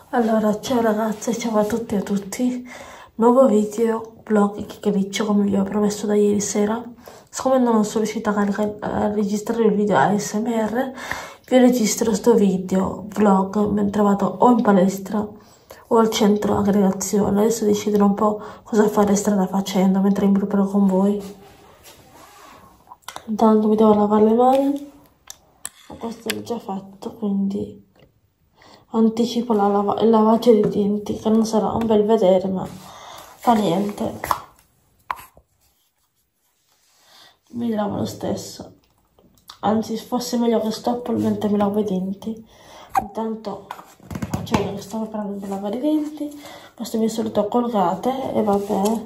Allora, ciao ragazze, ciao a tutti e a tutti. Nuovo video, vlog chiacchiericcio come vi ho promesso da ieri sera. Siccome non sono riuscita a registrare il video ASMR, vi registro sto video, vlog, mentre vado o in palestra o al centro aggregazione. Adesso deciderò un po' cosa fare strada facendo mentre mi preparo con voi. Intanto mi devo lavare le mani, ma questo l'ho già fatto, quindi anticipo il lavaggio dei denti, che non sarà un bel vedere, ma fa niente. Mi lavo lo stesso. Anzi, fosse meglio che stoppo mentre mi lavo i denti. Intanto faccio che sto preparando per lavare i denti. Questo è il mio solito colgate e vabbè.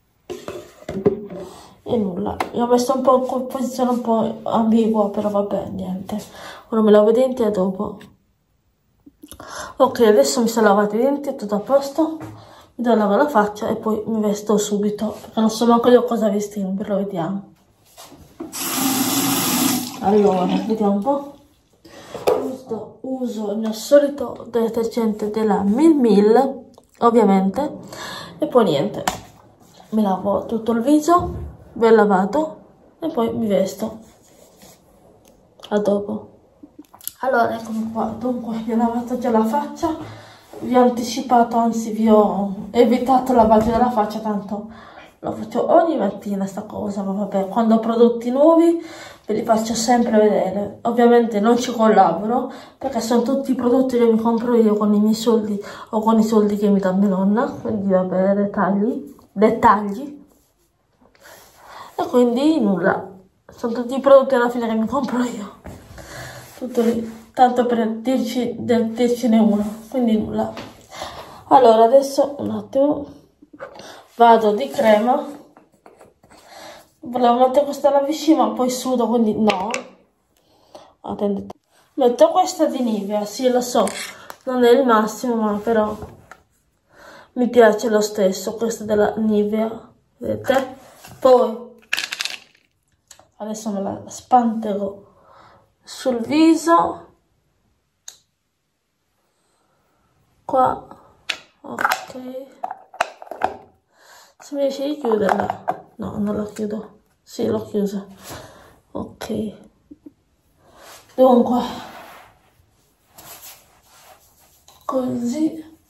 E nulla. Io ho messo un po' in posizione un po' ambigua, però vabbè, niente. Ora mi lavo i denti e dopo. Ok, adesso mi sono lavato i denti, è tutto a posto. Mi devo lavare la faccia e poi mi vesto subito, perché non so manco io cosa vestirmi, però vediamo. Allora, vediamo un po'. Uso il mio solito detergente della Mil, ovviamente. E poi niente, mi lavo tutto il viso, ben lavato, e poi mi vesto. A dopo. Allora, eccomi qua, dunque vi ho lavato già la faccia, vi ho anticipato, anzi vi ho evitato il lavaggio della faccia, tanto lo faccio ogni mattina sta cosa, ma vabbè, quando ho prodotti nuovi ve li faccio sempre vedere. Ovviamente non ci collaboro, perché sono tutti prodotti che mi compro io con i miei soldi o con i soldi che mi dà mia nonna, quindi vabbè, dettagli. E quindi nulla, sono tutti i prodotti alla fine che mi compro io. Tutto lì, tanto per dircene uno, quindi nulla. Allora, adesso un attimo, vado di crema. Volevo mettere questa alla vicina, ma poi sudo, quindi no. Attendete. Metto questa di Nivea, sì, lo so, non è il massimo, ma però mi piace lo stesso, questa della Nivea, vedete? Poi, adesso me la spanterò sul viso, qua, ok. Se mi riesce di chiuderla, no, non la chiudo, sì, l'ho chiusa, ok. Dunque, così,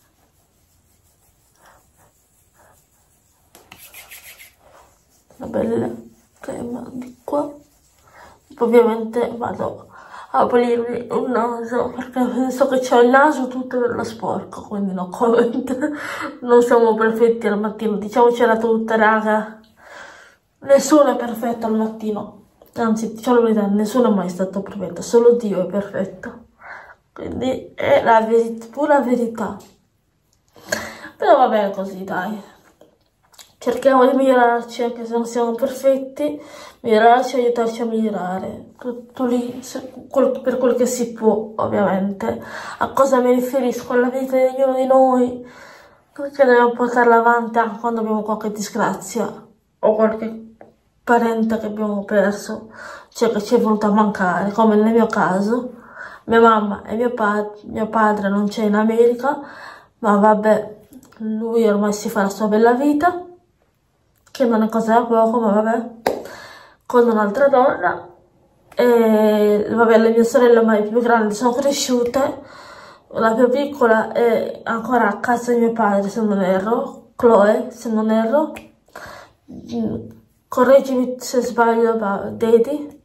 una bella crema di qua. Ovviamente vado a pulirmi il naso, perché penso che c'ho il naso tutto bello sporco, quindi no comment. Non siamo perfetti al mattino, diciamocela tutta, raga. Nessuno è perfetto al mattino, anzi, diciamo la verità, nessuno è mai stato perfetto, solo Dio è perfetto. Quindi è la pura verità. Però va bene così, dai. Cerchiamo di migliorarci, anche se non siamo perfetti, migliorarci e aiutarci a migliorare. Tutto lì, per quel che si può, ovviamente. A cosa mi riferisco? Alla vita di ognuno di noi, perché dobbiamo portarla avanti anche quando abbiamo qualche disgrazia o qualche parente che abbiamo perso, cioè che ci è venuto a mancare, come nel mio caso. Mia mamma e mio padre non c'è in America, ma vabbè, lui ormai si fa la sua bella vita, che non è cosa da poco, ma vabbè, con un'altra donna. E vabbè, le mie sorelle ormai più grandi sono cresciute, la più piccola è ancora a casa di mio padre, se non erro, Chloe, se non erro, correggimi se sbaglio, Daddy.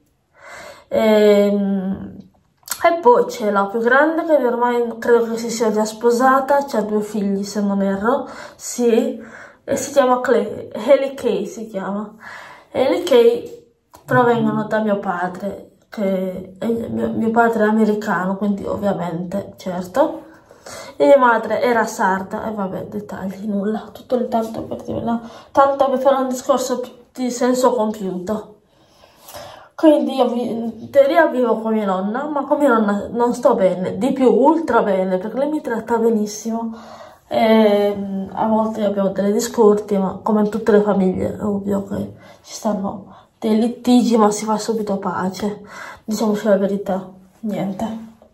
E poi c'è la più grande, che ormai credo che si sia già sposata, ha 2 figli se non erro, sì, e si chiama Haley Kay, si chiama. Haley Kay provengono da mio padre, che mio padre è americano, quindi ovviamente, certo. E mia madre era sarda, e vabbè, dettagli, nulla, tutto il tanto per fare un discorso di senso compiuto. Quindi io in teoria vivo con mia nonna, ma con mia nonna non sto bene, di più ultra bene, perché lei mi tratta benissimo. E a volte abbiamo delle discordi, ma come in tutte le famiglie è ovvio che ci stanno dei litigi, ma si fa subito pace, diciamoci la verità, niente.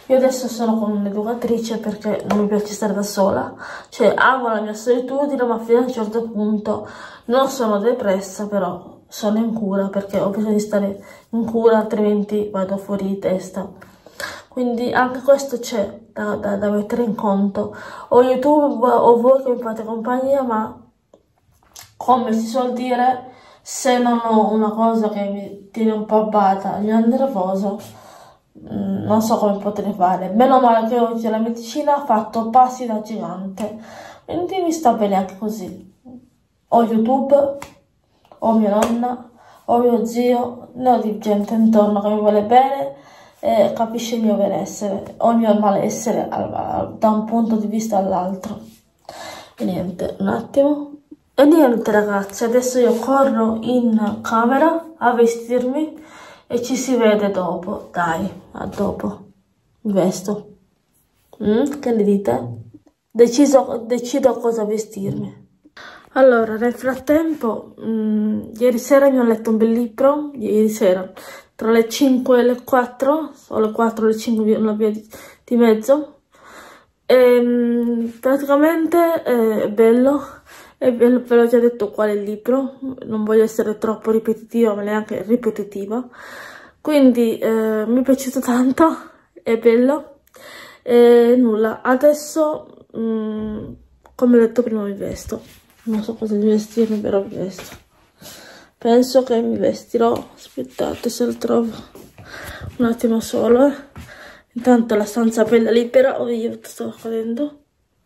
Io adesso sono con un'educatrice perché non mi piace stare da sola, cioè amo la mia solitudine, ma fino a un certo punto non sono depressa, però sono in cura perché ho bisogno di stare in cura, altrimenti vado fuori di testa. Quindi anche questo c'è da mettere in conto. O YouTube o voi che mi fate compagnia, ma come si suol dire, se non ho una cosa che mi tiene un po' abbata, mi rende nervoso, non so come potrei fare. Meno male che oggi la medicina ha fatto passi da gigante, quindi mi sta bene anche così. Ho YouTube, ho mia nonna, ho mio zio, ne ho di gente intorno che mi vuole bene e capisce il mio benessere, o il mio malessere da un punto di vista all'altro. E niente, un attimo. E niente ragazzi, adesso io corro in camera a vestirmi e ci si vede dopo. Dai, a dopo. Mi vesto. Che ne dite? Decido cosa vestirmi. Allora, nel frattempo, ieri sera mi ho letto un bel libro, ieri sera, tra le 5 e le 4, o le 4 e le 5, una via di mezzo. E, praticamente è bello, ve l'ho già detto qual è il libro, non voglio essere troppo ripetitiva, ma neanche ripetitiva. Quindi mi è piaciuto tanto, è bello, e nulla, adesso, come ho detto prima, mi vesto. Non so cosa di vestirmi, però mi vesto. Penso che mi vestirò, aspettate se lo trovo un attimo solo. Intanto la stanza bella libera, io sto cadendo.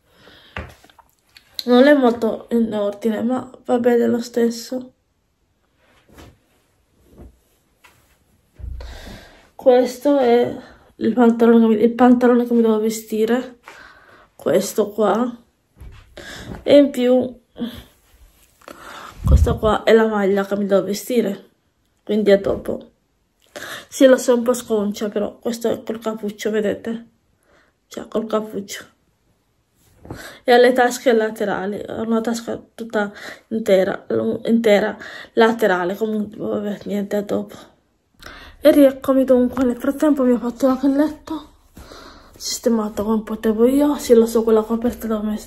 Non è molto in ordine, ma va bene lo stesso. Questo è il pantalone che mi devo vestire. Questo qua. E in più questa qua è la maglia che mi devo vestire, quindi a dopo. Sì, lo so, un po' sconcia, però questo è col cappuccio, vedete? Cioè, col cappuccio. E ha le tasche laterali, ha una tasca tutta intera, laterale, comunque, vabbè, niente, a dopo. E rieccomi dunque, nel frattempo mi ho fatto anche il letto, sistemato come potevo io. Sì, lo so, quella coperta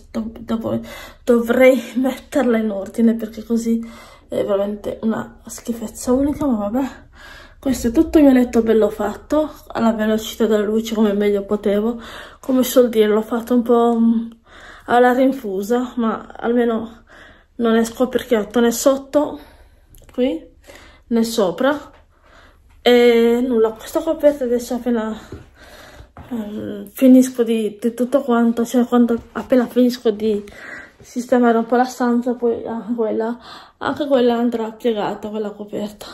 dovrei metterla in ordine, perché così è veramente una schifezza unica, ma vabbè. Questo è tutto il mio letto bello fatto, alla velocità della luce come meglio potevo. Come suol dire, l'ho fatto un po' alla rinfusa, ma almeno non è scoperchiato né sotto, qui, né sopra. E nulla, questa coperta adesso appena finisco di tutto quanto, cioè appena finisco di sistemare un po' la stanza, poi anche quella andrà piegata, quella coperta.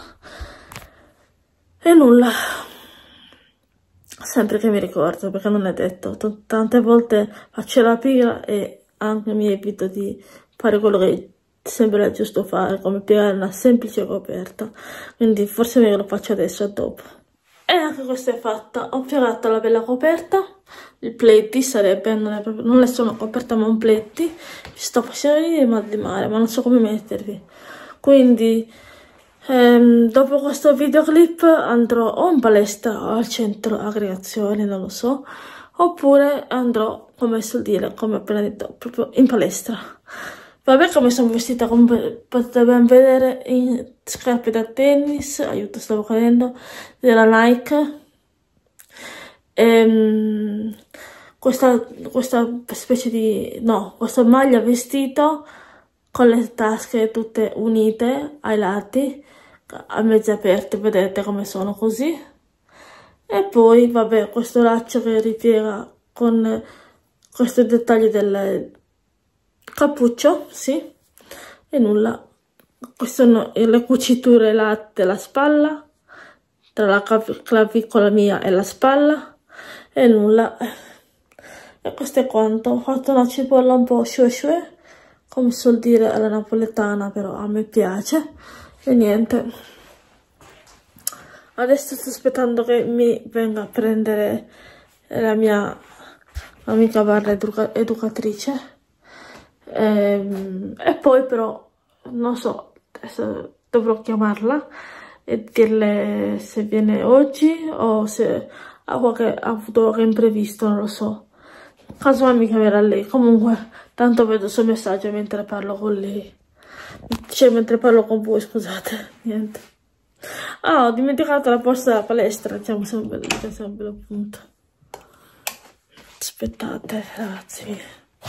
E nulla, sempre che mi ricordo, perché non è detto, tante volte faccio la pila e anche mi evito di fare quello che sembra giusto fare, come piegare una semplice coperta, quindi forse meglio lo faccio adesso e dopo. E anche questa è fatta, ho piegato la bella coperta, il pletti sarebbe, non è solo una coperta ma un pletti, mi sto facendo venire mal di mare, ma non so come mettervi, quindi dopo questo videoclip andrò o in palestra o al centro aggregazione, non lo so, oppure andrò, come suol dire, come appena detto, proprio in palestra. Vabbè, come sono vestita, come potete ben vedere, in scarpe da tennis, aiuto, stavo cadendo, della Nike. Questa specie di, no, questa maglia vestito con le tasche tutte unite ai lati, a mezze aperte, vedete come sono così. E poi, vabbè, questo laccio che ripiega con questo dettaglio del cappuccio, sì, e nulla. Queste sono le cuciture della spalla, tra la clavicola mia e la spalla, e nulla. E questo è quanto. Ho fatto una cipolla un po' shue, come suol dire alla napoletana, però a me piace. E niente. Adesso sto aspettando che mi venga a prendere la mia amica barra educatrice. E poi però non so, adesso dovrò chiamarla e dirle se viene oggi o se ha avuto qualche imprevisto, non lo so. Casomai mi chiamerà lei. Comunque, tanto vedo il suo messaggio mentre parlo con lei. Cioè, mentre parlo con voi, scusate. Niente. Ah, ho dimenticato la borsa della palestra. Diciamo sempre appunto. Aspettate, ragazzi.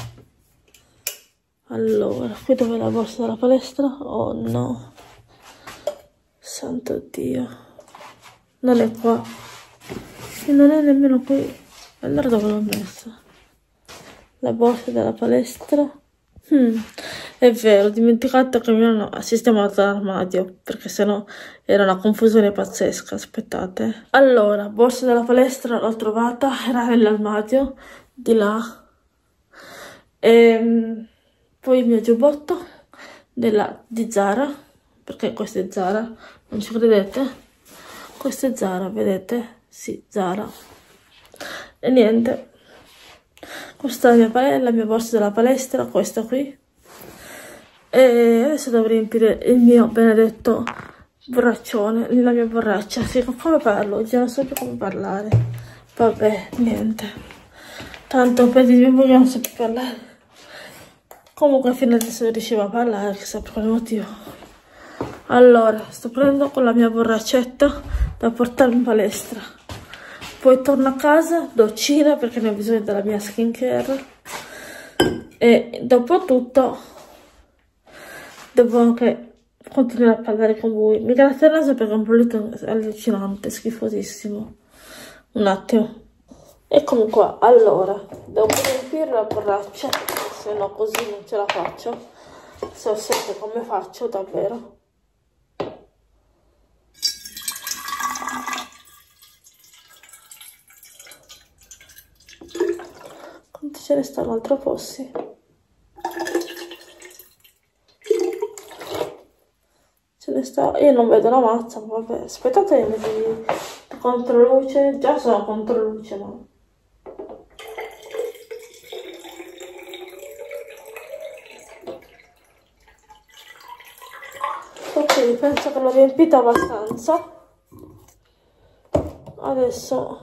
Allora, qui dove è la borsa della palestra? Oh no. Santo Dio. Non è qua. E non è nemmeno qui. Allora dove l'ho messa? La borsa della palestra. È vero, ho dimenticato che mi hanno sistemato l'armadio, perché sennò era una confusione pazzesca. Aspettate. Allora, borsa della palestra l'ho trovata, era nell'armadio di là. Poi il mio giubbotto di Zara, perché questo è Zara, non ci credete? Questo è Zara, vedete? Sì, Zara. E niente. Questa è la mia borsa della palestra, questa qui. E adesso devo riempire il mio benedetto borraccione, la mia borraccia. Sì, come parlo? Oggi non so più come parlare. Vabbè, niente. Tanto per dirvi che non so più parlare. Comunque fino adesso non riuscivo a parlare, chissà per quale motivo. Allora, sto prendendo con la mia borraccetta da portarmi in palestra. Poi torno a casa, doccina perché ne ho bisogno della mia skincare. E dopo tutto devo anche continuare a parlare con voi. Mi gratta il naso perché è un prurito allucinante, schifosissimo. Un attimo. Eccomi qua. Allora, devo riempire la borraccia, se no così non ce la faccio. So sempre come faccio davvero. Quanti ce ne stanno altro fossi? Ce ne sta, io non vedo la mazza, ma vabbè, aspettate di controluce, già sono controluce, ma ok, penso che l'ho riempita abbastanza. Adesso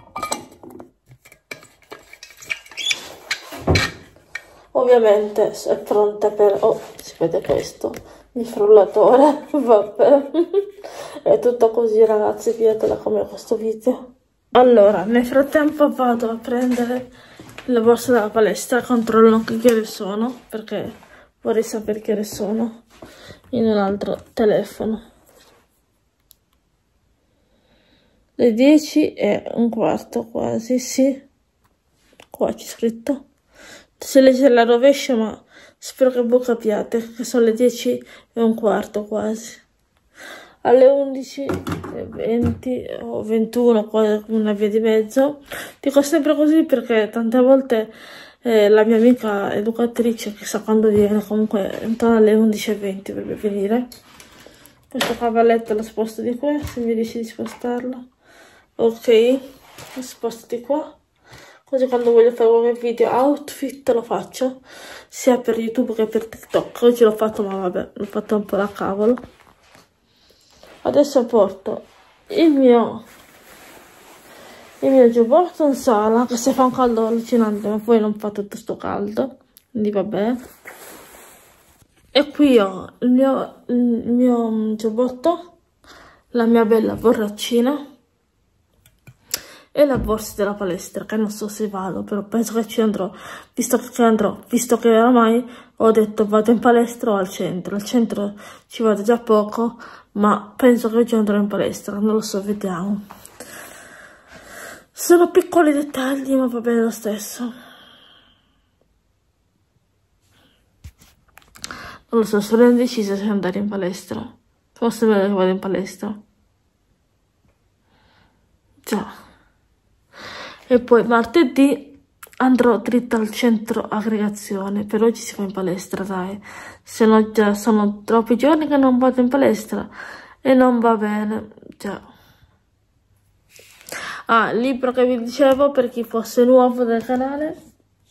ovviamente è pronta per... oh, si vede questo, il frullatore, vabbè. È tutto così, ragazzi, piatela come questo video. Allora, nel frattempo vado a prendere la borsa della palestra, controllo anche che ore sono, perché vorrei sapere che ore sono in un altro telefono. Le 10:15 quasi, sì. Qua c'è scritto. Si legge la rovescia, ma spero che voi capiate che sono le 10:15 quasi. Alle 11:20 o 21, una via di mezzo. Dico sempre così perché tante volte la mia amica educatrice, chissà quando viene, comunque intorno alle 11:20 dovrebbe venire. Questo cavalletto lo sposto di qua, se mi riesci di spostarlo. Ok, lo sposto di qua. Così quando voglio fare qualche video outfit lo faccio, sia per YouTube che per TikTok. Oggi l'ho fatto, ma vabbè, l'ho fatto un po' da cavolo. Adesso porto il mio giubbotto in sala, che se fa un caldo allucinante, ma poi non fa tutto sto caldo, quindi vabbè. E qui ho il mio giubbotto, la mia bella borraccina e la borsa della palestra, che non so se vado, però penso che ci andrò, visto che oramai ho detto vado in palestra o al centro. Al centro ci vado già poco, ma penso che oggi andrò in palestra, non lo so, vediamo. Sono piccoli dettagli, ma va bene lo stesso. Non lo so, sono indecisa se andare in palestra. Forse è meglio che vado in palestra. Già. E poi martedì andrò dritta al centro aggregazione. Per oggi si fa in palestra, dai. Se no già sono troppi giorni che non vado in palestra e non va bene. Già. Ah, il libro che vi dicevo, per chi fosse nuovo nel canale.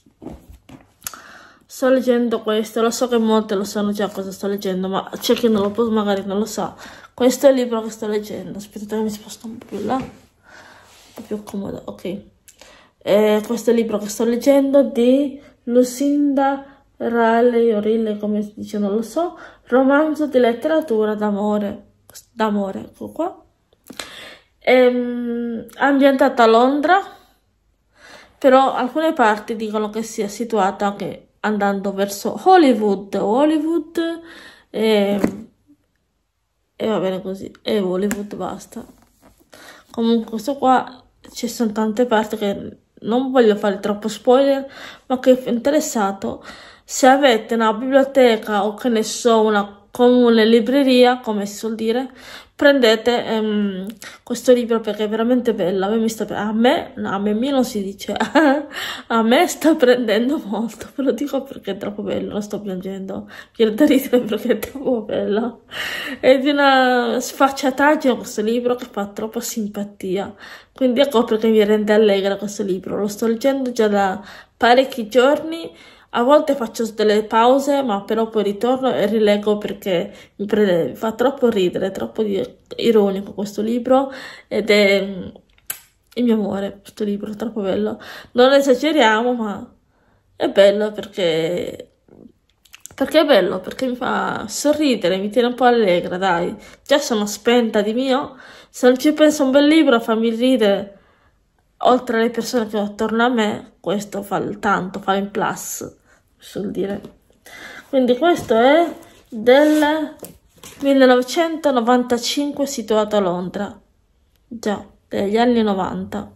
Sto leggendo questo, lo so che molte lo sanno già cosa sto leggendo, ma c'è chi non lo può, magari non lo sa. Questo è il libro che sto leggendo. Aspettate, mi sposto un po' più là. è più comodo, ok. Questo è il libro che sto leggendo di Lucinda Riley, o Riley come si dice, non lo so, romanzo di letteratura d'amore, ecco qua. Ambientata a Londra, però alcune parti dicono che sia situata anche andando verso Hollywood, e va bene così, e Hollywood, basta. Comunque questo qua ci sono tante parti che non voglio fare troppo spoiler, ma che è interessato, se avete una biblioteca o che ne so, una comune libreria, come si suol dire, prendete questo libro perché è veramente bello. A me non si dice, a me sta prendendo molto, ve lo dico perché è troppo bello, non sto piangendo, viene da ridere perché è troppo bello. È di una sfacciataggine questo libro che fa troppa simpatia, quindi ecco perché mi rende allegra questo libro. Lo sto leggendo già da parecchi giorni. A volte faccio delle pause, ma però poi ritorno e rileggo perché mi fa troppo ridere, troppo ironico questo libro, ed è il mio amore, questo libro è troppo bello. Non esageriamo, ma è bello perché è bello, perché mi fa sorridere, mi tiene un po' allegra, dai. Già sono spenta di mio, se non ci penso a un bel libro a farmi ridere, oltre alle persone che ho attorno a me, questo fa il tanto, fa in plus, sul dire. Quindi questo è del 1995, situato a Londra, già, degli anni 90.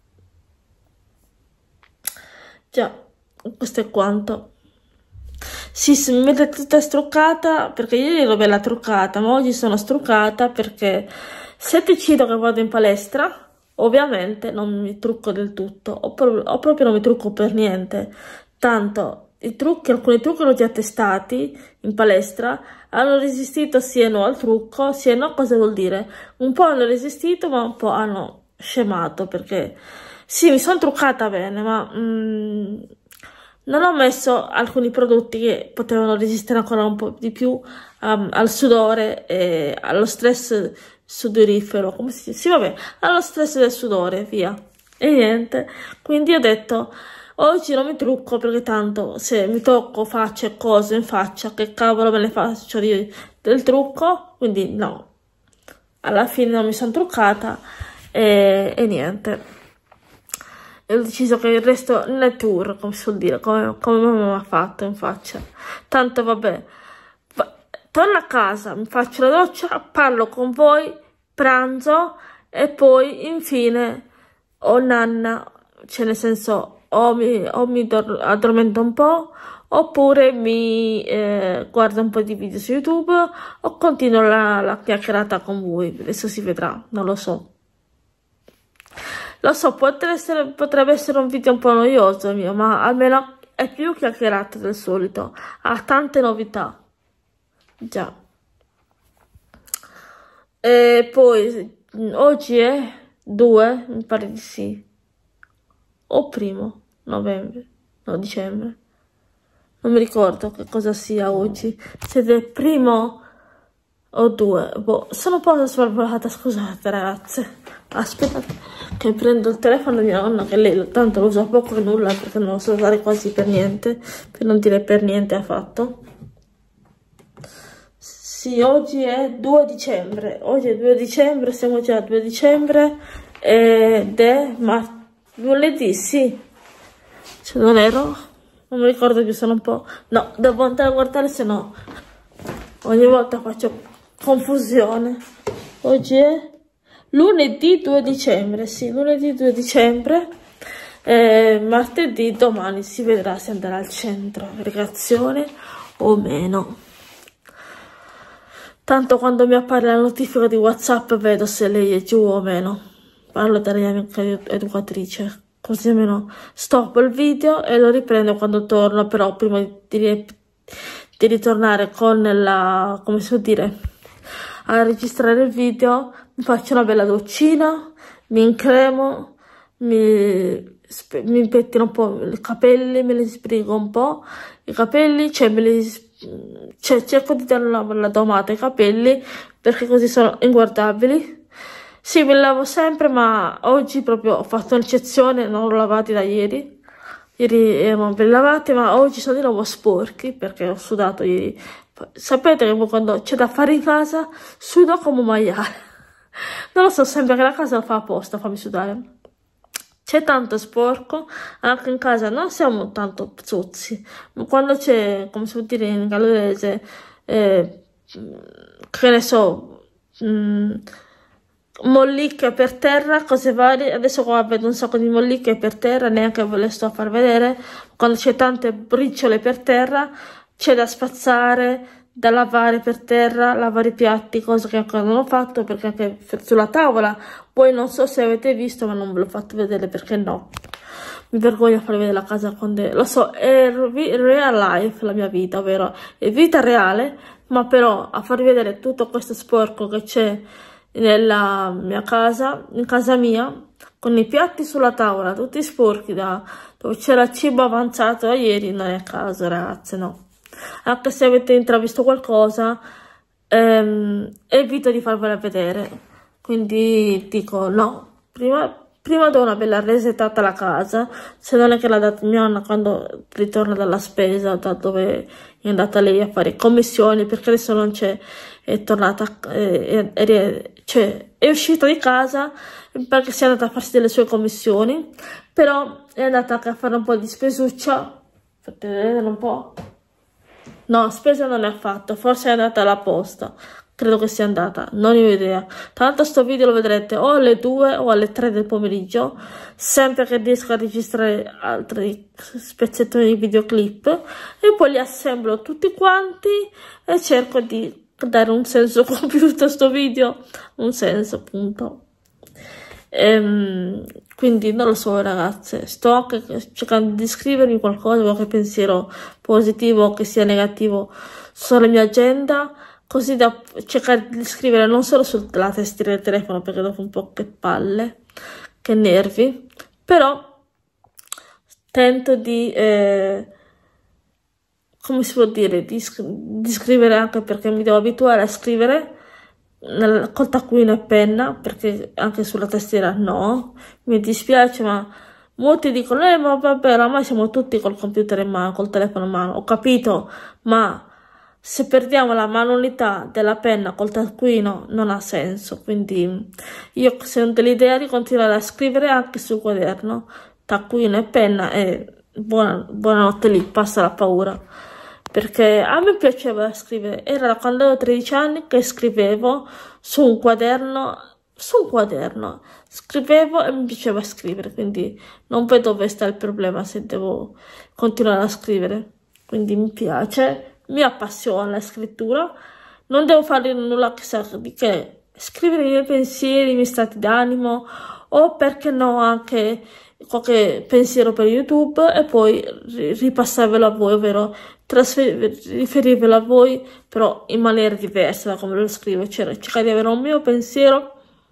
Già, questo è quanto. Sì, mi vedete tutta struccata, perché ieri ero bella truccata, ma oggi sono struccata perché se decido che vado in palestra, ovviamente non mi trucco del tutto, o proprio non mi trucco per niente. Tanto alcuni trucchi l'ho già testati in palestra, hanno resistito sia no al trucco, sia no, cosa vuol dire? Un po' hanno resistito, ma un po' hanno scemato, perché sì, mi sono truccata bene, ma non ho messo alcuni prodotti che potevano resistere ancora un po' di più al sudore e allo stress sudorifero, come si dice? Sì, vabbè, allo stress del sudore, via. E niente, quindi ho detto, oggi non mi trucco perché tanto se mi tocco faccia e cose in faccia, che cavolo me ne faccio del trucco? Quindi no, alla fine non mi sono truccata e niente. E ho deciso che il resto nature, come si suol dire, come mamma ha fatto in faccia. Tanto vabbè, torno a casa, mi faccio la doccia, parlo con voi, pranzo e poi infine o nanna, cioè nel senso o mi addormento un po', oppure mi guardo un po' di video su YouTube o continuo la chiacchierata con voi. Adesso si vedrà, non lo so. Lo so, potrebbe essere un video un po' noioso mio, ma almeno è più chiacchierato del solito. Ha tante novità. Già. E poi, oggi è 2, mi pare di sì. O 1° dicembre. Non mi ricordo che cosa sia oggi. Siete 1° o 2. Boh, sono un po' svalvolata, scusate ragazze. Aspettate che prendo il telefono di mia nonna, che lei tanto lo usa poco e nulla, perché non lo so usare quasi per niente, per non dire per niente affatto. Sì, oggi è 2 dicembre, oggi è 2 dicembre, siamo già a 2 dicembre ed è lunedì, sì, cioè non ero, non mi ricordo più, sono un po', no, devo andare a guardare, se no ogni volta faccio confusione. Oggi è lunedì 2 dicembre, sì, lunedì 2 dicembre, martedì, domani si vedrà se andrà al centro recreazione o meno. Tanto quando mi appare la notifica di WhatsApp vedo se lei è giù o meno. Parlo della mia amica educatrice, così almeno stoppo il video e lo riprendo quando torno, però prima di ritornare con la, come si può dire, a registrare il video, mi faccio una bella doccina, mi incremo, mi pettino un po' i capelli, me li sbrigo un po' i capelli, cerco di dare una bella domata ai capelli perché così sono inguardabili. Sì, mi lavo sempre, ma oggi proprio ho fatto un'eccezione, non l'ho lavati da ieri. Ieri erano ben lavati, ma oggi sono di nuovo sporchi perché ho sudato ieri. Sapete che quando c'è da fare in casa, sudo come un maiale. Non lo so, sembra che la casa lo fa apposta, fammi sudare. C'è tanto sporco, anche in casa non siamo tanto zozzi, ma quando c'è, come si può dire in gallese, che ne so, molliche per terra, cose varie. Adesso qua vedo un sacco di molliche per terra, neanche ve le sto a far vedere. Quando c'è tante briciole per terra, c'è da spazzare, da lavare per terra, lavare i piatti, cosa che ancora non ho fatto perché anche sulla tavola, poi non so se avete visto, ma non ve l'ho fatto vedere perché no. Mi vergogno a farvi vedere la casa quando lo so, è real life la mia vita, ovvero è vita reale, ma però a farvi vedere tutto questo sporco che c'è nella mia casa, in casa mia, con i piatti sulla tavola, tutti sporchi da dove c'era cibo avanzato da ieri, non è a caso, ragazze, no. Anche se avete intravisto qualcosa, evito di farvela vedere. Quindi dico no, prima do una bella resetata alla casa, se non è che l'ha data mia nonna quando ritorna dalla spesa, da dove è andata lei a fare commissioni, perché adesso non c'è, è tornata, cioè è uscita di casa perché si è andata a farsi delle sue commissioni, però è andata anche a fare un po' di spesuccia, fate vedere un po'. No, spesa non ne ha fatto, forse è andata alla posta, credo che sia andata, non ho idea. Tanto sto video lo vedrete o alle 2 o alle 3 del pomeriggio, sempre che riesco a registrare altri spezzettoni di videoclip, e poi li assemblo tutti quanti e cerco di dare un senso compiuto a sto video, un senso appunto. Quindi non lo so ragazze, sto anche cercando di scrivermi qualcosa, qualche pensiero positivo che sia negativo sulla mia agenda, così da cercare di scrivere non solo sulla tastiera del telefono, perché dopo un po' che palle, che nervi, però tento di come si può dire, di scrivere, anche perché mi devo abituare a scrivere col taccuino e penna, perché anche sulla tastiera no, mi dispiace, ma molti dicono ma vabbè, oramai siamo tutti col computer in mano, col telefono in mano, ho capito, ma se perdiamo la manualità della penna col taccuino non ha senso. Quindi io sono dell'idea di continuare a scrivere anche sul quaderno, taccuino e penna, e buonanotte lì, passa la paura. Perché a me piaceva scrivere, era da quando avevo 13 anni che scrivevo su un quaderno, scrivevo e mi piaceva scrivere, quindi non vedo dove sta il problema se devo continuare a scrivere. Quindi mi piace, mi appassiona la scrittura, non devo fare nulla che sa di che, scrivere i miei pensieri, i miei stati d'animo, o perché no anche qualche pensiero per YouTube e poi ripassarvelo a voi, ovvero riferirvelo a voi, però in maniera diversa da come lo scrivo, cioè cercare di avere un mio pensiero,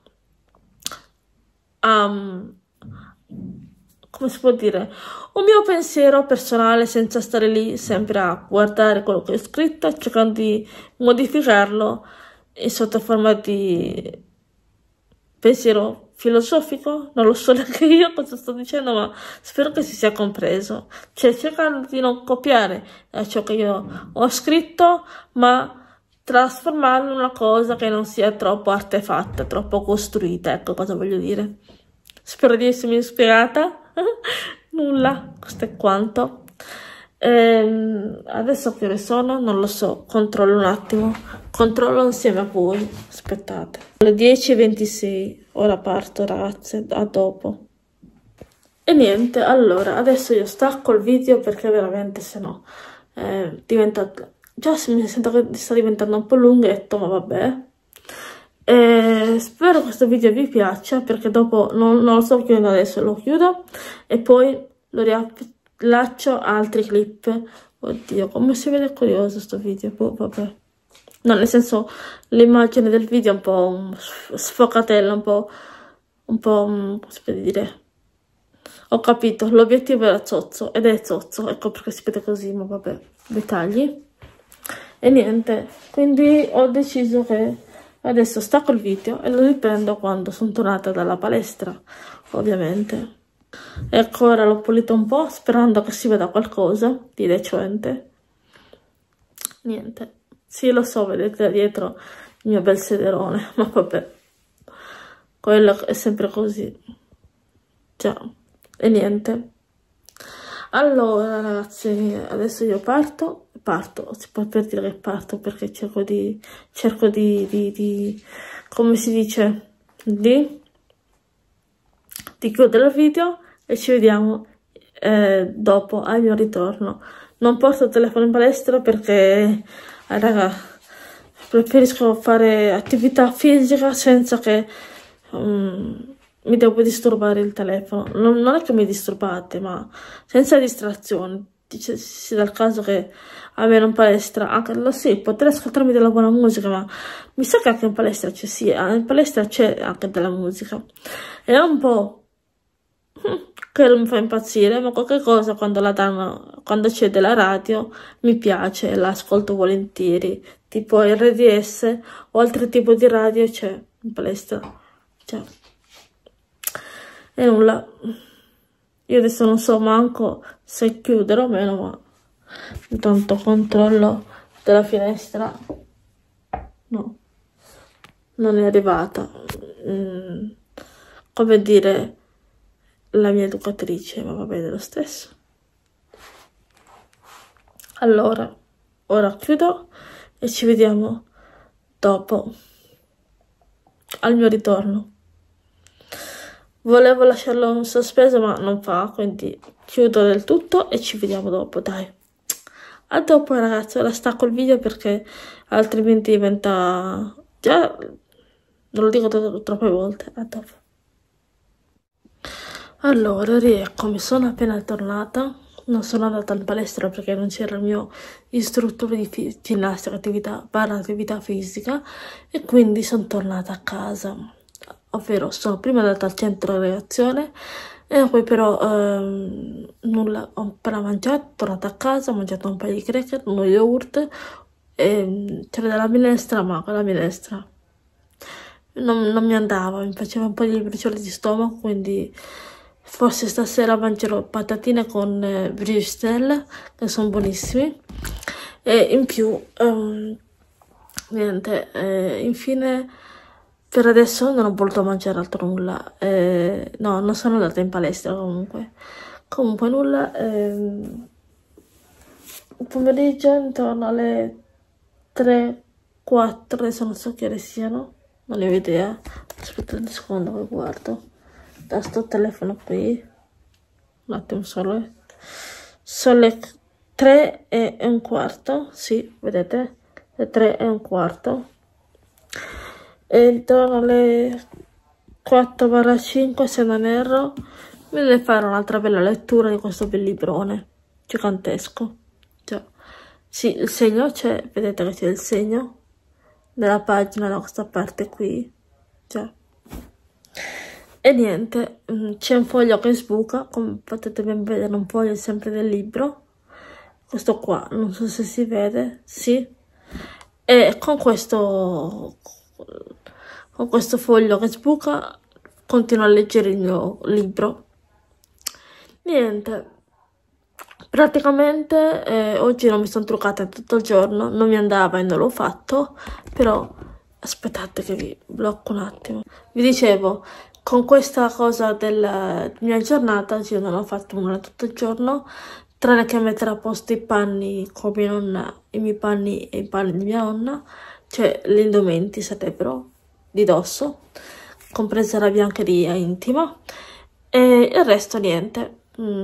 come si può dire, un mio pensiero personale senza stare lì sempre a guardare quello che ho scritto, cercando di modificarlo in sotto forma di pensiero filosofico, non lo so neanche io cosa sto dicendo, ma spero che si sia compreso. Cioè cercando di non copiare ciò che io ho scritto, ma trasformarlo in una cosa che non sia troppo artefatta, troppo costruita, ecco cosa voglio dire. Spero di essermi spiegata. Nulla, questo è quanto. Adesso che ore sono? Non lo so, controllo un attimo, controllo insieme a voi, aspettate. Alle 10:26, ora parto ragazze, a dopo. E niente, allora, adesso io stacco il video perché veramente se no diventa, già mi sento che sta diventando un po' lunghetto, ma vabbè. Spero questo video vi piaccia, perché dopo non lo sto chiudendo adesso, lo chiudo e poi lo riallaccio a altri clip. Oddio, come si vede curioso sto video, vabbè. No, nel senso, l'immagine del video è un po' sfocatella, un po', come si può dire. Ho capito, l'obiettivo era zozzo, ed è zozzo, ecco perché si vede così, ma vabbè, dettagli. E niente, quindi ho deciso che Adesso stacco il video e lo riprendo quando sono tornata dalla palestra, ovviamente. Ecco, ora l'ho pulito un po', sperando che si veda qualcosa di decente. Niente. Sì, lo so, vedete dietro il mio bel sederone, ma vabbè. Quello è sempre così. Già. E niente. Allora, ragazzi, adesso io parto, si può per dire che parto perché cerco di come si dice, di chiudere il video e ci vediamo dopo al mio ritorno. Non porto il telefono in palestra perché, raga, preferisco fare attività fisica senza che mi devo disturbare il telefono. Non è che mi disturbate, ma senza distrazioni. Si dà il caso che almeno in palestra, anche lo sì, potrei ascoltarmi della buona musica, ma mi sa che anche in palestra c'è, sì, in palestra c'è anche della musica. È un po' che non mi fa impazzire, ma qualche cosa quando la danno, quando c'è della radio, mi piace e la ascolto volentieri, tipo RDS o altri tipi di radio c'è in palestra. Cioè. E nulla, io adesso non so manco se chiudere o meno, ma intanto controllo della finestra. No, non è arrivata. Come dire la mia educatrice, ma va bene lo stesso. Allora, ora chiudo e ci vediamo dopo, al mio ritorno. Volevo lasciarlo in sospeso, ma non fa, quindi chiudo del tutto e ci vediamo dopo, dai. A dopo, ragazzi, ora stacco il video perché altrimenti diventa... Già, non lo dico troppe volte, a dopo. Allora, rieccomi, sono appena tornata. Non sono andata in palestra perché non c'era il mio istruttore di ginnastica, attività fisica, e quindi sono tornata a casa. Ovvero sono prima andata al centro reazione e poi però nulla, ho appena mangiato, tornata a casa, ho mangiato un paio di cracker, uno yogurt e c'era della minestra, ma quella minestra non mi andava, mi faceva un po' di briciole di stomaco, quindi forse stasera mangerò patatine con bristelle, che sono buonissimi, e in più niente, infine per adesso non ho voluto mangiare altro nulla, no, non sono andata in palestra comunque nulla, il pomeriggio intorno alle 3, 4, adesso non so che ore siano, non ne ho idea, aspettate un secondo che guardo, da sto telefono qui, un attimo solo, sono le 3 e un quarto, sì, vedete, le 3 e un quarto, e intorno alle 4/5, se non erro, mi deve fare un'altra bella lettura di questo bel librone gigantesco. Già. Sì, il segno c'è, vedete che c'è il segno della pagina da questa parte qui, già. E niente, c'è un foglio che sbuca, come potete ben vedere, un foglio sempre del libro, questo qua, non so se si vede, sì, e con questo foglio che sbuca continuo a leggere il mio libro. Niente, praticamente oggi non mi sono truccata tutto il giorno, non mi andava e non l'ho fatto, però aspettate che vi blocco un attimo. Vi dicevo, con questa cosa della mia giornata oggi non ho fatto nulla tutto il giorno, tranne che mettere a posto i panni con mia nonna, i miei panni e i panni di mia nonna, cioè gli indumenti sarebbero di dosso, compresa la biancheria intima, e il resto niente.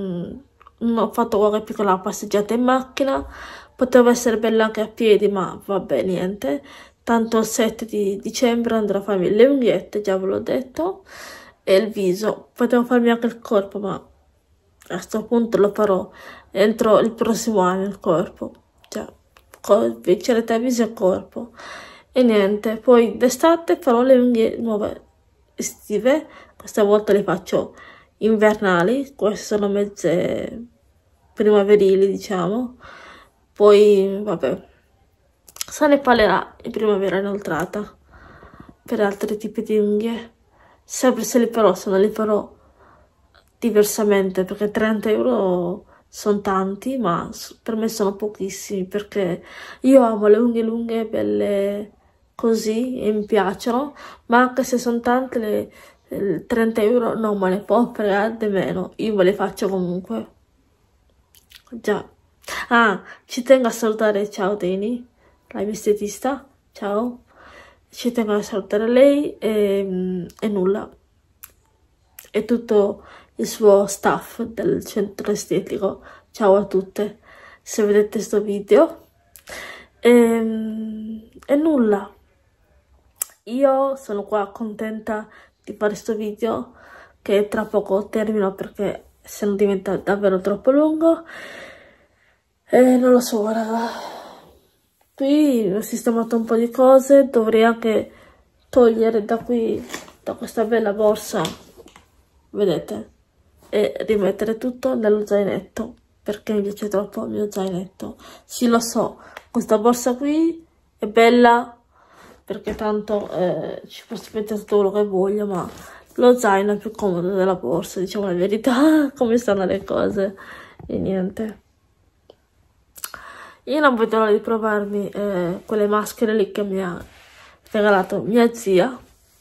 Ho fatto qualche piccola passeggiata in macchina, poteva essere bella anche a piedi, ma vabbè, niente. Tanto il 7 di dicembre andrò a farmi le unghiette, già ve l'ho detto, e il viso. Potevo farmi anche il corpo, ma a questo punto lo farò entro il prossimo anno, il corpo. Già, vincere viso e corpo. E niente, poi d'estate farò le unghie nuove estive, questa volta le faccio invernali, queste sono mezze primaverili, diciamo. Poi vabbè, se ne parlerà in primavera inoltrata. per altri tipi di unghie, sempre se li farò, se non li farò diversamente, perché 30 euro sono tanti, ma per me sono pochissimi, perché io amo le unghie lunghe, belle così, e mi piacciono, ma anche se sono tante, le 30 euro non me le può fregare di meno, io me le faccio comunque. Già. Ah, ci tengo a salutare, ciao Deni, la mia estetista, ciao. Ci tengo a salutare lei e nulla. E tutto il suo staff del centro estetico. Ciao a tutte, se vedete questo video. E nulla. Io sono qua contenta di fare questo video, che tra poco termino perché se no diventa davvero troppo lungo. Non lo so, raga. Qui ho sistemato un po' di cose, dovrei anche togliere da qui, da questa bella borsa, vedete, e rimettere tutto nello zainetto, perché mi piace troppo il mio zainetto. Sì, lo so, questa borsa qui è bella, perché tanto ci posso mettere tutto quello che voglio, ma lo zaino è più comodo della borsa, diciamo la verità, come stanno le cose, e niente. Io non vedo l'ora di provarmi quelle maschere lì che mi ha regalato mia zia.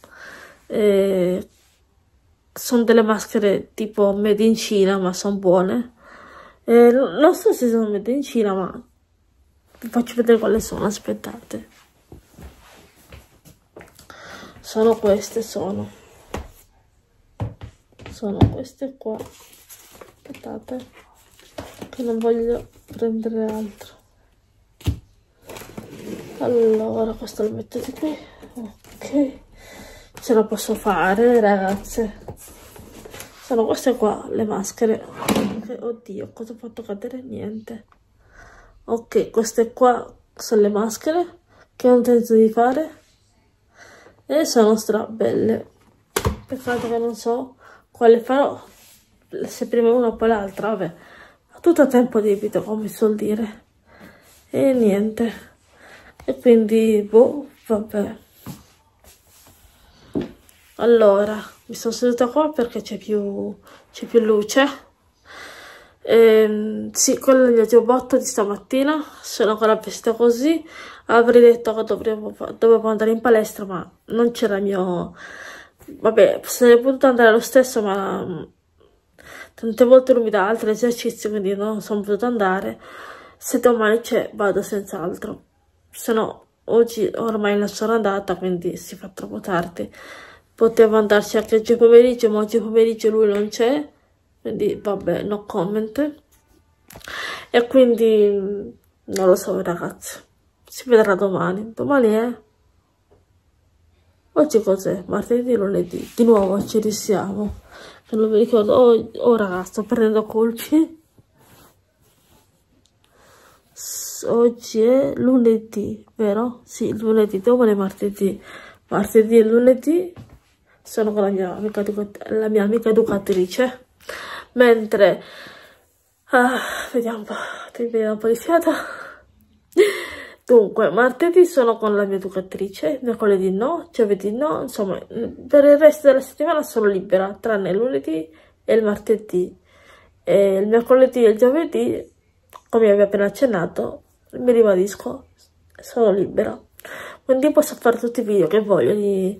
Sono delle maschere tipo made in Cina, ma sono buone. Non so se sono made in Cina, ma vi faccio vedere quali sono, aspettate. Sono queste, sono queste qua. Aspettate, che non voglio prendere altro. Allora, questo lo mettete qui, ok, ce la posso fare, ragazze. Sono queste qua le maschere. Oddio, cosa ho fatto cadere? Niente. Ok, queste qua sono le maschere che ho intenzione di fare e sono strabelle. Peccato che non so quale farò, se prima una o poi l'altra, vabbè, a tutto tempo debito, come si suol dire. E niente. E quindi, boh, vabbè. Allora, mi sono seduta qua perché c'è più luce. Sì, quello è il mio giubbotto di stamattina. Sono ancora vestita così. Avrei detto che dovevo andare in palestra, ma non c'era il mio... Vabbè, sarei potuto andare lo stesso, ma tante volte lui mi dà altri esercizi, quindi non sono potuta andare. Se domani c'è, vado senz'altro. Se no, oggi ormai non sono andata, quindi si fa troppo tardi. Potevo andarci anche oggi pomeriggio, ma oggi pomeriggio lui non c'è, quindi vabbè, no comment. E quindi non lo so, ragazzi, si vedrà domani. Domani è... Oggi cos'è? Martedì, lunedì, di nuovo ci risiamo. Che non mi ricordo. Oh ragazzi, sto prendendo colpi. Oggi è lunedì, vero? Sì, lunedì, domani è martedì. Martedì e lunedì sono con la mia amica educatrice. Mentre... vediamo un po' di fiata. Dunque, martedì sono con la mia educatrice, mercoledì no, giovedì no, insomma, per il resto della settimana sono libera, tranne il lunedì e il martedì. E il mercoledì e il giovedì, come vi avevo appena accennato, mi ribadisco, sono libera. Quindi posso fare tutti i video che voglio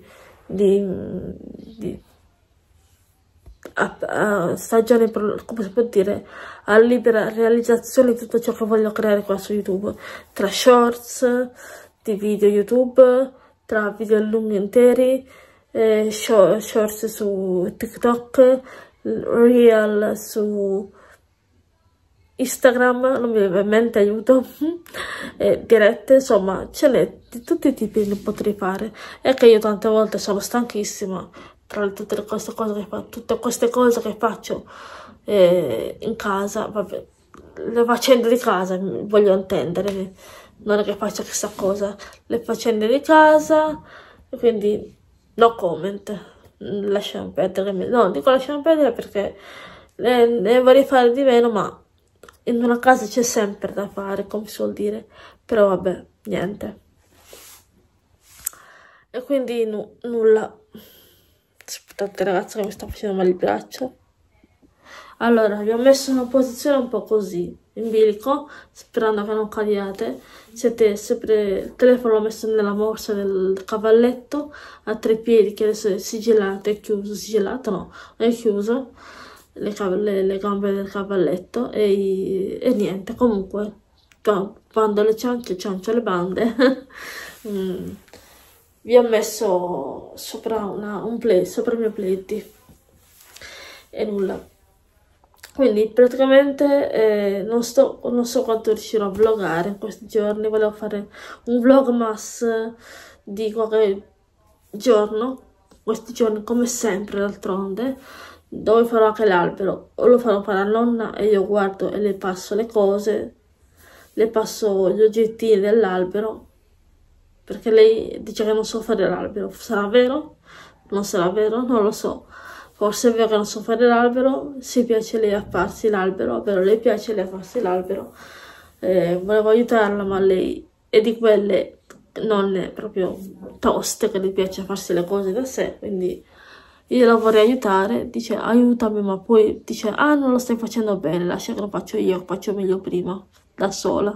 a stagione, come si può dire, a libera realizzazione di tutto ciò che voglio creare qua su YouTube, tra shorts di video YouTube, tra video lunghi interi, shorts su TikTok, reel su Instagram, non mi viene in mente, aiuto, dirette, insomma, ce n'è di tutti i tipi che potrei fare. È che io tante volte sono stanchissima, tra tutte queste cose che faccio in casa, vabbè, le faccende di casa, voglio intendere, non è che faccio questa cosa, le faccende di casa, e quindi no comment, lasciamo perdere, no, dico lasciamo perdere perché ne vorrei fare di meno, ma in una casa c'è sempre da fare, come si suol dire, però vabbè, niente. E quindi nulla. Aspettate ragazzi che mi sta facendo male il braccio. Allora, vi ho messo in una posizione un po' così, in bilico, sperando che non cadiate. Siete sempre, il telefono l'ho messo nella morsa del cavalletto, a 3 piedi, che adesso è sigillato, è chiuso, sigillato no, è chiuso, le gambe del cavalletto e niente, comunque, bando le ciance, ciancio le bande. Vi ho messo sopra sopra il mio play e nulla. Quindi praticamente non so quanto riuscirò a vlogare in questi giorni. Volevo fare un vlogmas di qualche giorno, questi giorni come sempre d'altronde, dove farò anche l'albero, o lo farò fare a nonna e io guardo e le passo le cose, le passo gli oggettini dell'albero, perché lei dice che non so fare l'albero. Sarà vero? Non sarà vero? Non lo so. Forse è vero che non so fare l'albero, si piace lei a farsi l'albero, però lei piace lei a farsi l'albero. Volevo aiutarla, ma lei è di quelle nonne proprio toste che le piace farsi le cose da sé, quindi io la vorrei aiutare, dice aiutami, ma poi dice ah non lo stai facendo bene, lascia che lo faccio io, faccio meglio prima, da sola.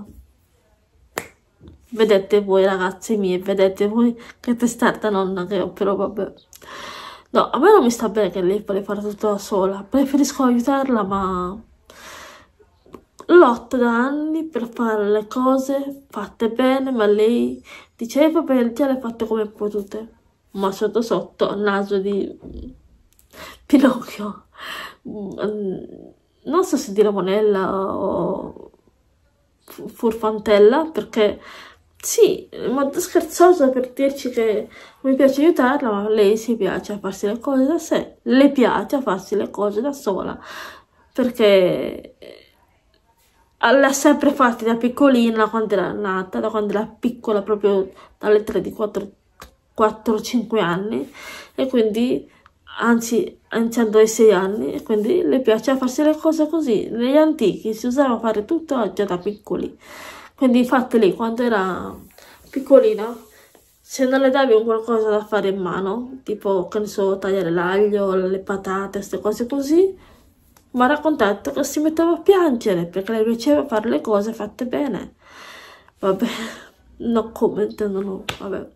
Vedete voi ragazzi miei, vedete voi che testarda nonna che ho, però vabbè. No, a me non mi sta bene che lei vuole fare tutto da sola, preferisco aiutarla, ma lotto da anni per fare le cose fatte bene, ma lei dice va bene, già le ha fatte come potute, ma sotto sotto il naso di Pinocchio, non so se dire monella o furfantella, perché sì, in modo scherzoso per dirci che mi piace aiutarla, ma lei si piace a farsi le cose da sé, le piace a farsi le cose da sola, perché l'ha sempre fatte da piccolina, quando era nata, da quando era piccola, proprio dall'età di 4-5 anni, e quindi, anzi, iniziando ai 6 anni, e quindi le piace farsi le cose così. Negli antichi si usava a fare tutto già da piccoli. Quindi infatti lei quando era piccolina, se non le davi un qualcosa da fare in mano, tipo che ne so, tagliare l'aglio, le patate, queste cose così, mi ha raccontato che si metteva a piangere perché le piaceva fare le cose fatte bene. Vabbè, no comment, no, vabbè.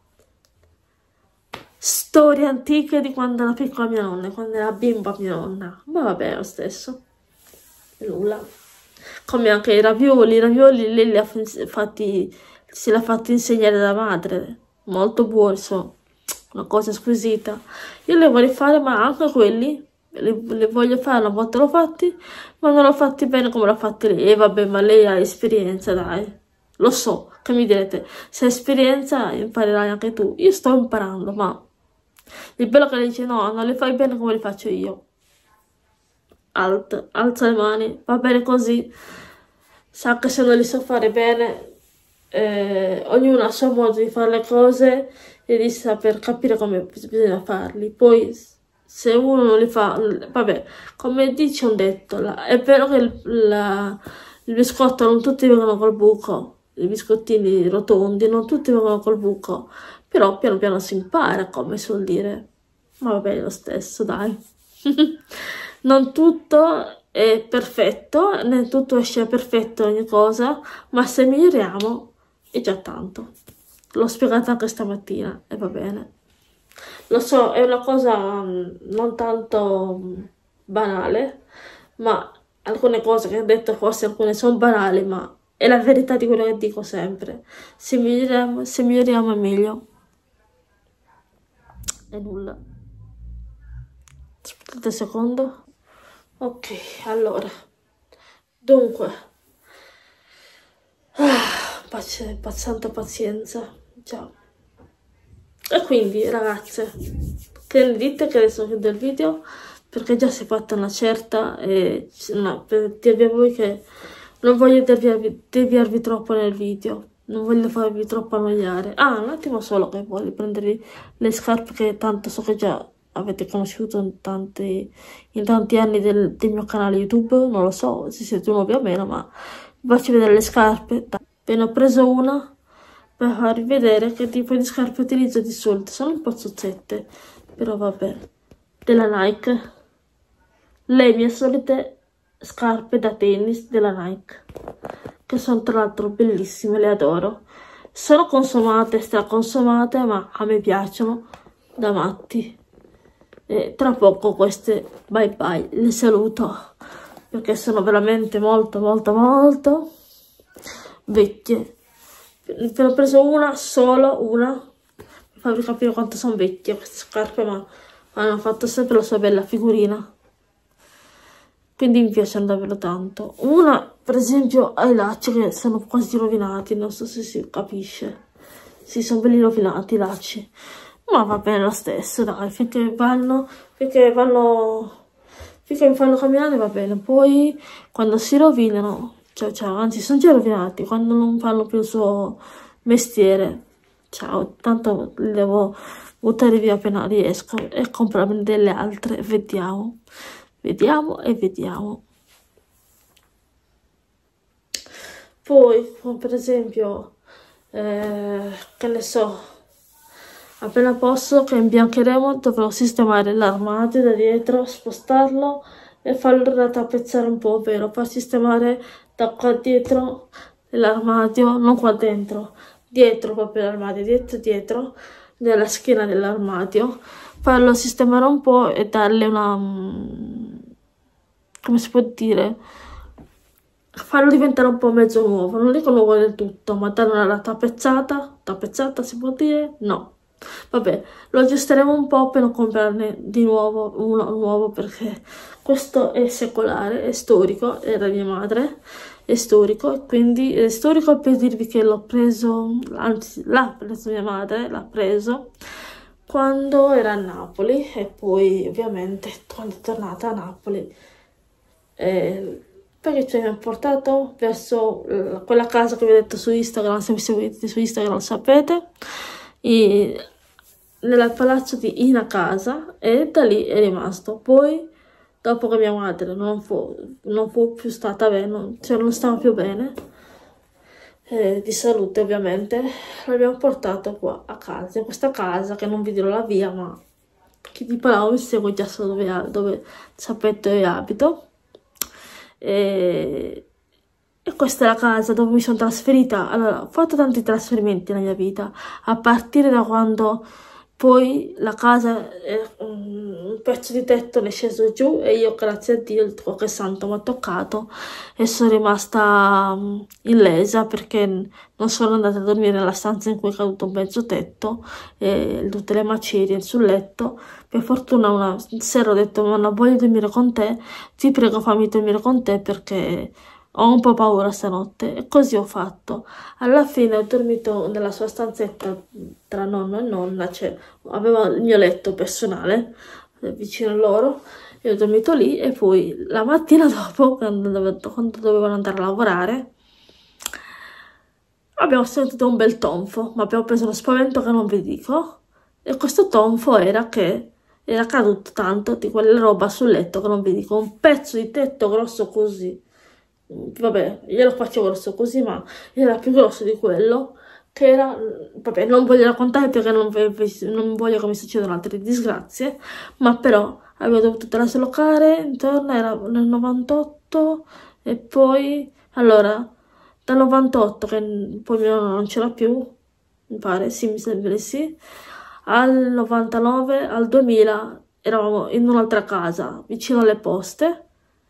Storie antiche di quando era piccola mia nonna, quando era bimba mia nonna, ma vabbè, lo stesso, nulla. Come anche i ravioli lei li ha fatti, se li ha fatti insegnare da madre, molto buoni, so, una cosa squisita. Io le voglio fare, ma anche quelli, le voglio fare, una volta l'ho fatti, ma non l'ho fatti bene come l'ha fatti lei. E vabbè, ma lei ha esperienza, dai. Lo so, che mi direte, se hai esperienza imparerai anche tu. Io sto imparando, ma il bello che lei dice no, non le fai bene come le faccio io. Alza le mani, va bene così. Sa che se non li so fare bene, ognuno ha il suo modo di fare le cose e di saper capire come bisogna farli. Poi se uno non li fa, vabbè, come dice un detto, è vero che il biscotto non tutti vengono col buco, i biscottini rotondi non tutti vengono col buco, però piano piano si impara, come si suol dire. Ma va bene lo stesso, dai. Non tutto è perfetto, né tutto esce perfetto ogni cosa, ma se miglioriamo è già tanto. L'ho spiegato anche stamattina e va bene. Lo so, è una cosa non tanto banale, ma alcune cose che ho detto, forse alcune sono banali, ma è la verità di quello che dico sempre. Se miglioriamo è meglio. E nulla. Aspettate un secondo. Ok, allora. Dunque. Santa pazienza. Ciao. E quindi, ragazze, che ne dite che adesso chiudo il video? Perché già si è fatta una certa e no, per dirvi a voi che non voglio deviarvi troppo nel video. Non voglio farvi troppo annoiare. Ah, un attimo solo che voglio prendervi le scarpe che tanto so che già avete conosciuto in tanti anni del mio canale YouTube. Non lo so se siete nuovi o meno, ma vi faccio vedere le scarpe. Ve ne ho preso una per farvi vedere che tipo di scarpe utilizzo di solito. Sono un po' zozzette, però vabbè, della Nike. Le mie solite scarpe da tennis della Nike, che sono tra l'altro bellissime, le adoro. Sono consumate, straconsumate, ma a me piacciono da matti. E tra poco queste bye bye, le saluto, perché sono veramente molto vecchie. Ne ho preso una, solo una, per farvi capire quanto sono vecchie queste scarpe, ma hanno fatto sempre la sua bella figurina. Quindi mi piacciono davvero tanto. Una, per esempio, ha i lacci che sono quasi rovinati, non so se si capisce. Sì, sono belli rovinati i lacci. Ma va bene lo stesso, dai, finché mi fanno camminare va bene. Poi, quando si rovinano, ciao, anzi, sono già rovinati, quando non fanno più il suo mestiere, ciao, tanto li devo buttare via appena riesco e comprarne delle altre, vediamo. Vediamo. Poi, per esempio, che ne so, appena posso che imbiancheremo dovrò sistemare l'armadio da dietro, spostarlo e farlo rattapezzare un po', ovvero far sistemare da qua dietro l'armadio, non qua dentro, dietro proprio l'armadio, dietro, nella schiena dell'armadio, farlo sistemare un po' e darle una, come si può dire, farlo diventare un po' mezzo nuovo, non dico nuovo del tutto, ma dare una tappezzata si può dire? No. Vabbè, lo aggiusteremo un po' per non comprarne di nuovo uno nuovo, perché questo è secolare, è storico, era mia madre, è storico, e quindi è storico per dirvi che l'ho preso, anzi l'ha preso mia madre, l'ha preso quando era a Napoli e poi ovviamente quando è tornata a Napoli perché ci abbiamo portato verso quella casa che vi ho detto su Instagram, se mi seguite su Instagram lo sapete, nel palazzo di Ina Casa, e da lì è rimasto. Poi dopo che mia madre non fu più stata bene, cioè non stava più bene, di salute ovviamente, l'abbiamo portato qua a casa, in questa casa che non vi dirò la via, ma chi di Palau mi segue già so dove sapete dove abito. E questa è la casa dove mi sono trasferita. Allora, ho fatto tanti trasferimenti nella mia vita, a partire da quando poi la casa, un pezzo di tetto ne è sceso giù e io, grazie a Dio, il qualche santo mi ha toccato e sono rimasta illesa, perché non sono andata a dormire nella stanza in cui è caduto un mezzo tetto e tutte le macerie sul letto. Per fortuna una sera ho detto: ma non voglio dormire con te, ti prego fammi dormire con te perché ho un po' paura stanotte, e così ho fatto. Alla fine ho dormito nella sua stanzetta tra nonno e nonna, cioè avevo il mio letto personale vicino a loro e ho dormito lì. E poi la mattina dopo, quando dovevano andare a lavorare, abbiamo sentito un bel tonfo, ma abbiamo preso uno spavento che non vi dico, e questo tonfo era che era caduto tanto di quella roba sul letto che non vi dico, un pezzo di tetto grosso così. Vabbè, io lo facevo grosso così, ma era più grosso di quello, che era, vabbè, non voglio raccontare perché non voglio che mi succedano altre disgrazie, ma però avevo dovuto traslocare intorno, era nel 98, e poi, allora, dal 98, che poi mio nonno non c'era più, mi pare, sì, mi sembra di sì, al 99, al 2000, eravamo in un'altra casa, vicino alle poste,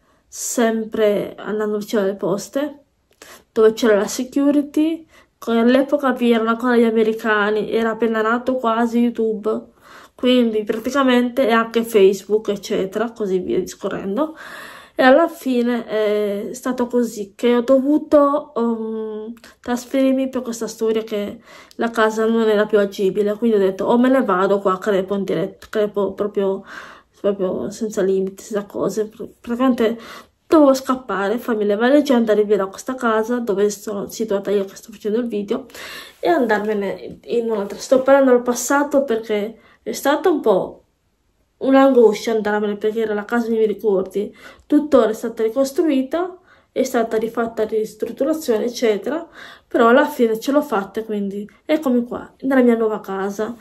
sempre andando vicino alle poste, dove c'era la security. All'epoca vi erano ancora gli americani, era appena nato quasi YouTube, quindi praticamente, e anche Facebook eccetera, così via discorrendo. E alla fine è stato così che ho dovuto trasferirmi per questa storia, che la casa non era più agibile, quindi ho detto o me ne vado qua, crepo in diretta, crepo proprio senza limiti, senza cose. Praticamente dovevo scappare, farmi le valigie, andare via da questa casa dove sono situata io che sto facendo il video, e andarmene in un'altra. Sto parlando al passato perché è stato un po' un'angoscia andarmene, perché era la casa dei miei ricordi, tuttora è stata ricostruita è stata rifatta ristrutturazione, eccetera, però alla fine ce l'ho fatta, quindi eccomi qua, nella mia nuova casa.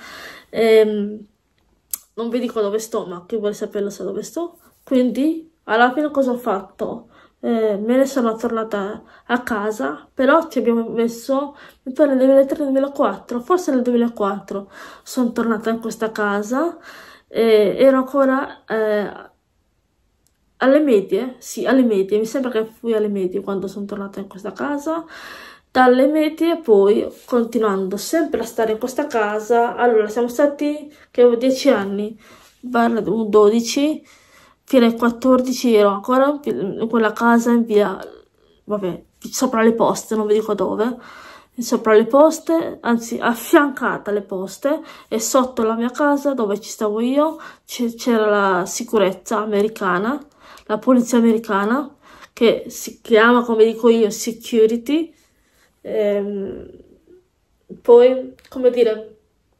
Non vi dico dove sto, ma chi vuole saperlo sa dove sto. Quindi, alla fine cosa ho fatto? Me ne sono tornata a casa, però ci abbiamo messo, mi pare nel 2003-2004, forse nel 2004 sono tornata in questa casa, ero ancora alle medie, sì, alle medie, mi sembra che fui alle medie quando sono tornata in questa casa. Dalle medie poi, continuando sempre a stare in questa casa, allora siamo stati, che avevo 10 anni, 12, fino ai 14 ero ancora in quella casa in via, vabbè, sopra le poste, non vi dico dove, sopra le poste, anzi affiancata alle poste, e sotto la mia casa dove ci stavo io c'era la sicurezza americana, la polizia americana, che si chiama, come dico io, security. Poi, come dire,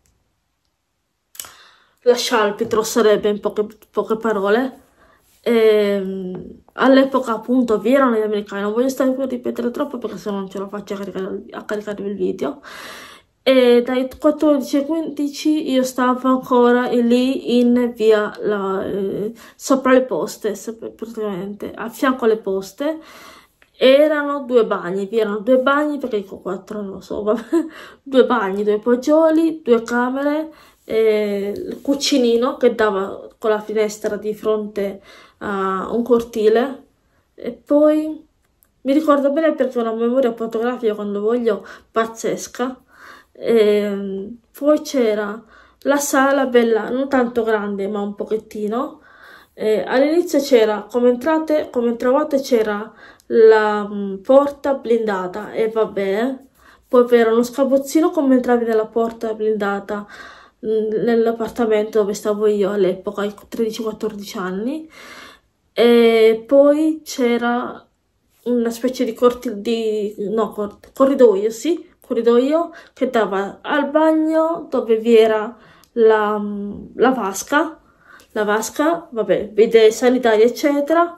la Scialpitro sarebbe in poche parole. All'epoca appunto vi erano gli americani, non voglio stare qui a ripetere troppo perché se no non ce la faccio a caricare il video. E dai 14 ai 15 io stavo ancora lì in via sopra le poste, praticamente a fianco alle poste. Erano vi erano due bagni, perché dico 4, non lo so, vabbè. 2 bagni, 2 poggioli, 2 camere, il cucinino che dava con la finestra di fronte a un cortile, e poi mi ricordo bene perché ho una memoria fotografica quando voglio pazzesca. Poi c'era la sala bella, non tanto grande ma un pochettino. All'inizio c'era, come entravate c'era la porta blindata, e vabbè, poi c'era uno scabozzino come entravi nella porta blindata nell'appartamento dove stavo io all'epoca, ai 13-14 anni, e poi c'era una specie di corridoio, sì, corridoio che dava al bagno dove vi era la vasca, vabbè, bidet sanitario, eccetera.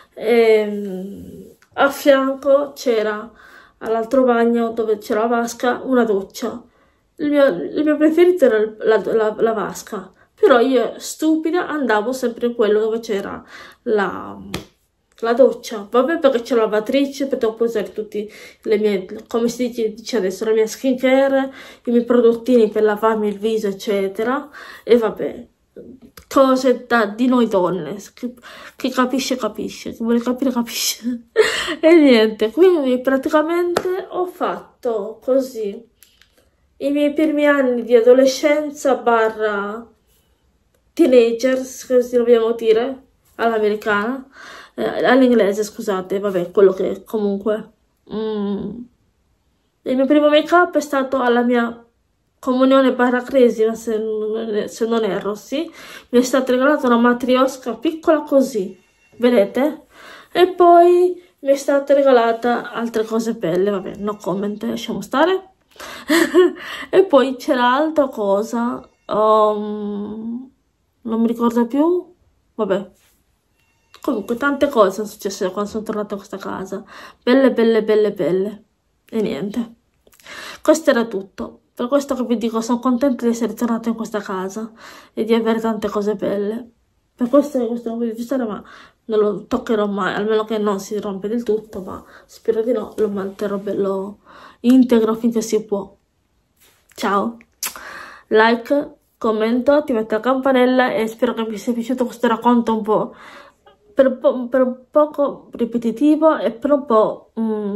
A fianco c'era, all'altro bagno dove c'era la vasca, una doccia. Il mio preferito era la vasca, però io stupida andavo sempre in quello dove c'era la doccia, vabbè, perché c'è la lavatrice, potevo usare tutti le mie, come si dice adesso, la mia skincare, i miei prodottini per lavarmi il viso, eccetera, e vabbè, cose di noi donne, chi capisce capisce, chi vuole capire capisce. E niente, quindi praticamente ho fatto così i miei primi anni di adolescenza barra teenagers, così dobbiamo dire, all'americana, all'inglese, scusate, vabbè, quello che è, comunque. Il mio primo make up è stato alla mia comunione barra cresima, se non erro, sì. Mi è stata regalata una matriosca piccola così, vedete? E poi mi è stata regalata altre cose belle, vabbè, no comment, lasciamo stare. E poi c'era altra cosa, non mi ricordo più, vabbè. Comunque tante cose sono successe quando sono tornata a questa casa, belle belle belle belle, e niente. Questo era tutto, per questo che vi dico sono contenta di essere tornata in questa casa e di avere tante cose belle. Per questo non voglio fissare, ma non lo toccherò mai, almeno che non si rompe del tutto, ma spero di no, lo manterrò bello integro finché si può. Ciao, like, commento, attivate la campanella e spero che vi sia piaciuto questo racconto un po', per un poco ripetitivo e per un po'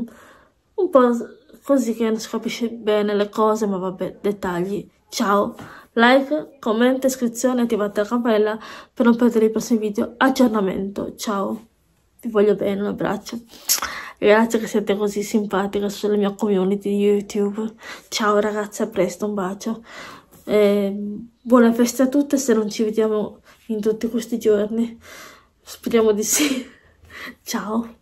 così che non si capisce bene le cose, ma vabbè, dettagli. Ciao, like, commento, iscrizione, attivate la campanella per non perdere i prossimi video, aggiornamento. Ciao, vi voglio bene, un abbraccio. Grazie che siete così simpatiche sulla mia community di YouTube. Ciao ragazzi, a presto, un bacio. Buone feste a tutte se non ci vediamo in tutti questi giorni. Speriamo di sì. Ciao.